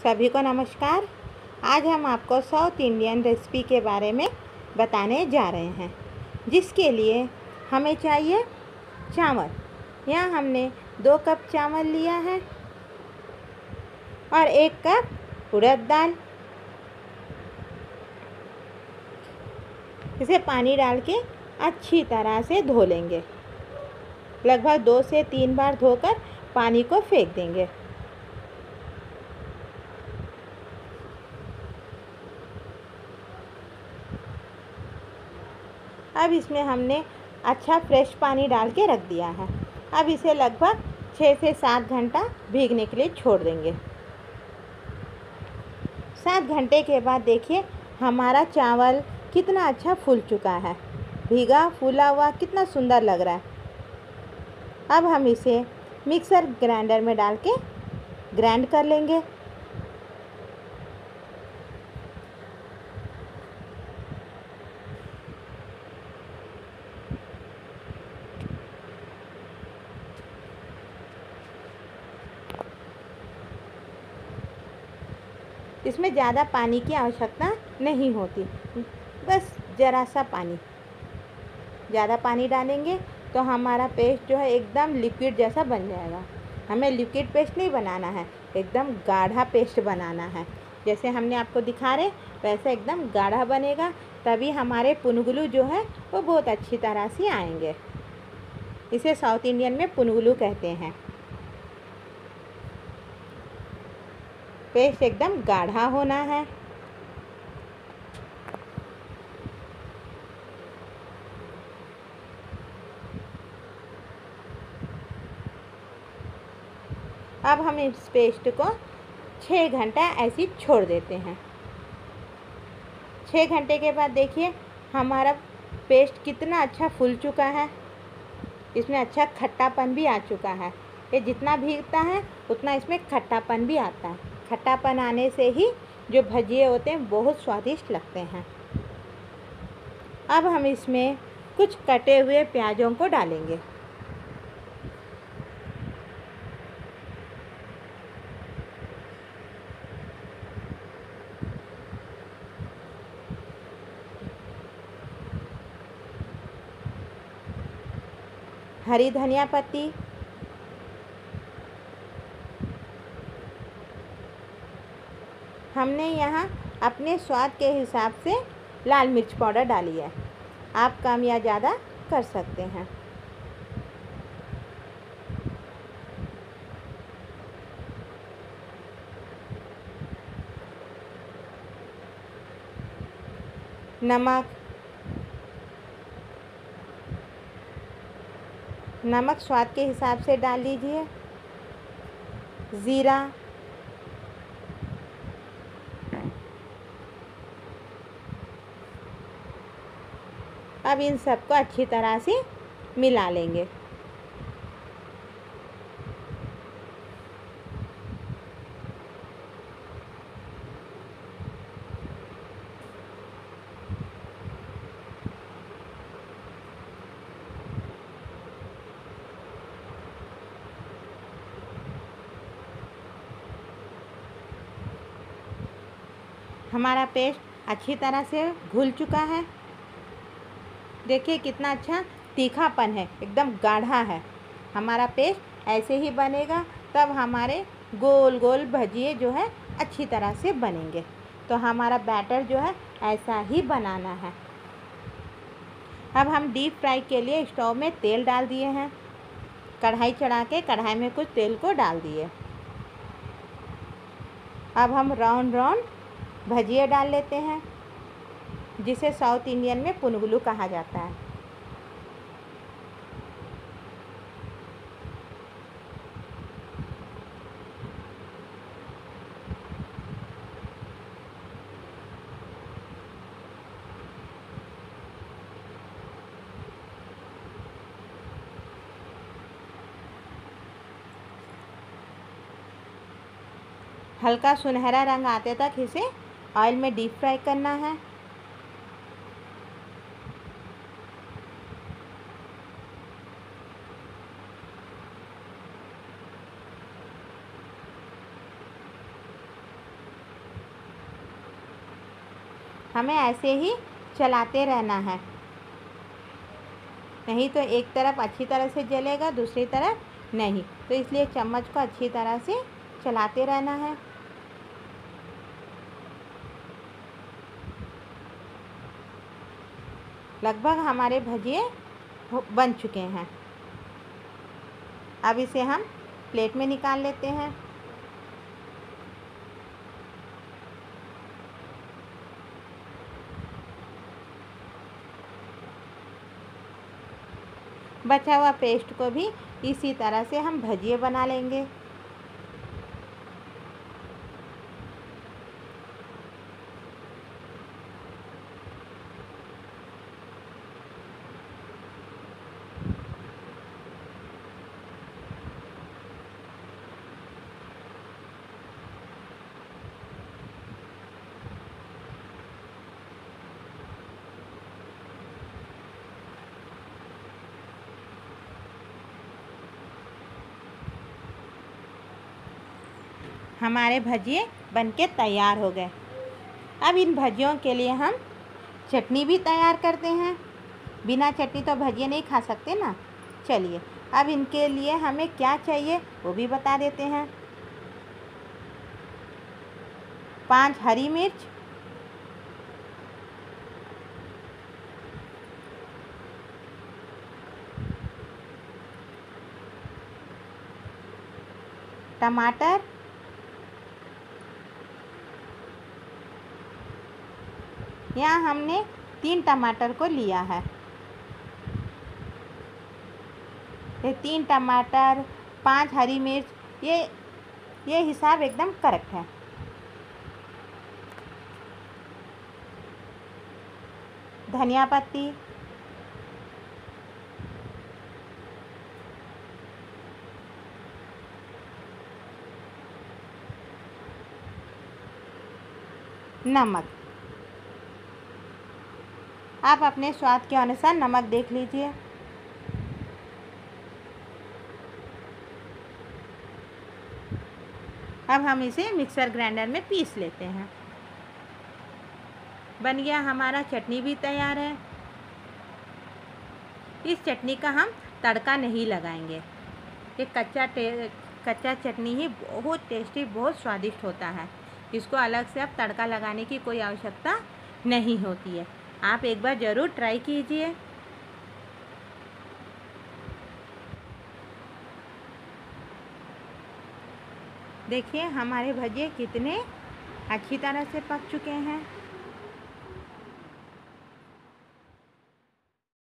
सभी को नमस्कार। आज हम आपको साउथ इंडियन रेसिपी के बारे में बताने जा रहे हैं, जिसके लिए हमें चाहिए चावल। यहाँ हमने 2 कप चावल लिया है और 1 कप उड़द दाल। इसे पानी डाल के अच्छी तरह से धो लेंगे। लगभग 2 से 3 बार धोकर पानी को फेंक देंगे। अब इसमें हमने अच्छा फ्रेश पानी डाल के रख दिया है। अब इसे लगभग 6 से 7 घंटा भीगने के लिए छोड़ देंगे। 7 घंटे के बाद देखिए हमारा चावल कितना अच्छा फूल चुका है। भीगा फूला हुआ कितना सुंदर लग रहा है। अब हम इसे मिक्सर ग्राइंडर में डाल के ग्राइंड कर लेंगे। इसमें ज़्यादा पानी की आवश्यकता नहीं होती, बस ज़रा सा पानी। ज़्यादा पानी डालेंगे तो हमारा पेस्ट जो है एकदम लिक्विड जैसा बन जाएगा। हमें लिक्विड पेस्ट नहीं बनाना है, एकदम गाढ़ा पेस्ट बनाना है। जैसे हमने आपको दिखा रहे वैसे एकदम गाढ़ा बनेगा, तभी हमारे पुनुगुलू जो है वो बहुत अच्छी तरह से आएंगे। इसे साउथ इंडियन में पुनुगुलू कहते हैं। पेस्ट एकदम गाढ़ा होना है। अब हम इस पेस्ट को 6 घंटा ऐसे ही छोड़ देते हैं। 6 घंटे के बाद देखिए हमारा पेस्ट कितना अच्छा फूल चुका है। इसमें अच्छा खट्टापन भी आ चुका है। ये जितना भीगता है उतना इसमें खट्टापन भी आता है। खट्टापन आने से ही जो भजिए होते हैं बहुत स्वादिष्ट लगते हैं। अब हम इसमें कुछ कटे हुए प्याज़ों को डालेंगे। हरी धनिया पत्ती, हमने यहाँ अपने स्वाद के हिसाब से लाल मिर्च पाउडर डाली है। आप कम या ज़्यादा कर सकते हैं। नमक स्वाद के हिसाब से डाल लीजिए। ज़ीरा, अब इन सबको अच्छी तरह से मिला लेंगे। हमारा पेस्ट अच्छी तरह से घुल चुका है। देखिए कितना अच्छा तीखापन है, एकदम गाढ़ा है। हमारा पेस्ट ऐसे ही बनेगा तब हमारे गोल गोल भजिए जो है अच्छी तरह से बनेंगे। तो हमारा बैटर जो है ऐसा ही बनाना है। अब हम डीप फ्राई के लिए स्टोव में तेल डाल दिए हैं। कढ़ाई चढ़ा के कढ़ाई में कुछ तेल को डाल दिए। अब हम राउंड राउंड भजिए डाल लेते हैं, जिसे साउथ इंडियन में पुनुगुलू कहा जाता है। हल्का सुनहरा रंग आते तक इसे ऑयल में डीप फ्राई करना है। हमें ऐसे ही चलाते रहना है, नहीं तो एक तरफ अच्छी तरह से जलेगा, दूसरी तरफ नहीं। तो इसलिए चम्मच को अच्छी तरह से चलाते रहना है। लगभग हमारे भजिए बन चुके हैं। अब इसे हम प्लेट में निकाल लेते हैं। बचा हुआ पेस्ट को भी इसी तरह से हम भजिए बना लेंगे। हमारे भजिए बनके तैयार हो गए। अब इन भजियों के लिए हम चटनी भी तैयार करते हैं। बिना चटनी तो भजिए नहीं खा सकते ना। चलिए अब इनके लिए हमें क्या चाहिए वो भी बता देते हैं। 5 हरी मिर्च, टमाटर, यहाँ हमने 3 टमाटर को लिया है। ये 3 टमाटर, 5 हरी मिर्च, ये हिसाब एकदम करेक्ट है। धनिया पत्ती, नमक। आप अपने स्वाद के अनुसार नमक देख लीजिए। अब हम इसे मिक्सर ग्राइंडर में पीस लेते हैं। बन गया, हमारा चटनी भी तैयार है। इस चटनी का हम तड़का नहीं लगाएंगे। ये कच्चा चटनी ही बहुत टेस्टी, बहुत स्वादिष्ट होता है। इसको अलग से अब तड़का लगाने की कोई आवश्यकता नहीं होती है। आप एक बार ज़रूर ट्राई कीजिए। देखिए हमारे भजिए कितने अच्छी तरह से पक चुके हैं।